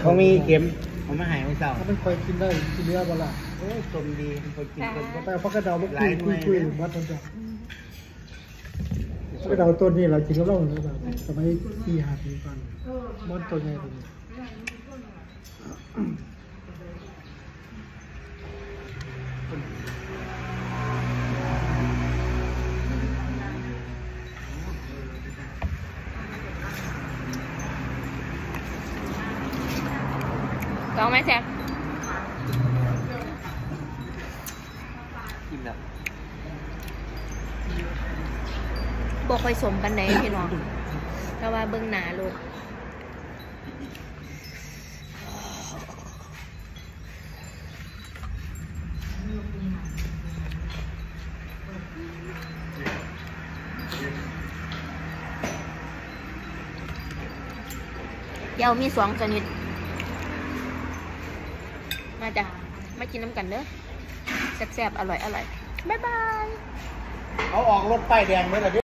เขามีเข็มเขาไม่หายไม่เศร้าถ้ามันคอยกินได้กินเนื้อบ่ล่ะโอ้ยชมดีคนกินคนแต่พักกระเดาบุกคุยวัดมันจะพักกระเดาต้นนี้เรากินกับเราเลยแบบสมัยปี5 ปีก่อนมันต้นใหญ่ตัวนี้ลองไหมแจ๊คกินแบบบอกไปสมปันไหนพี่น้องแต่ว่าเบิ้งหนาลูกเดี๋ยวมี2 ชนิดมาจ้ะมากินน้ำกันเด้อแซ่บๆอร่อยบ๊ายบายเขาออกรถป้ายแดงไหมล่ะ